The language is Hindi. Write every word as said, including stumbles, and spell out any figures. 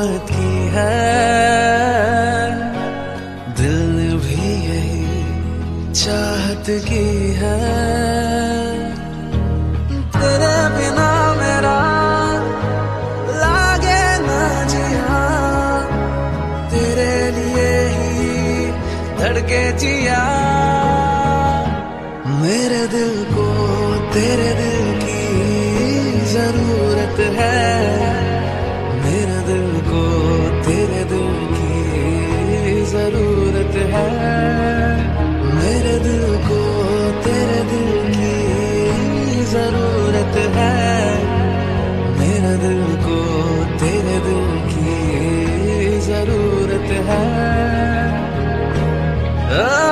मोहब्बत की है, दिल ने भी यही चाहत की है। तेरे बिना मेरा लागे ना जिया, तेरे लिए ही धड़के जिया। मेरे दिल को तेरे दिल की जरूरत है, मेरे दिल को तेरे दिल की जरूरत है, मेरे दिल को तेरे दिल की जरूरत है, मेरे दिल को तेरे दिल की जरूरत है।